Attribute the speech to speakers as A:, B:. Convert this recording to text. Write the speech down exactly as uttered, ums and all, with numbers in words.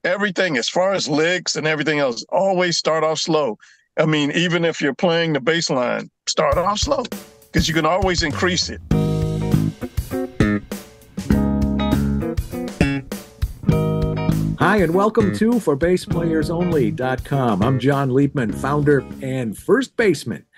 A: everything as far as licks and everything else, always start off slow. I mean, even if you're playing the bass line, start off slow because you can always increase it.
B: Hi, and welcome to for bass players only dot com. I'm John Liebman, founder and first baseman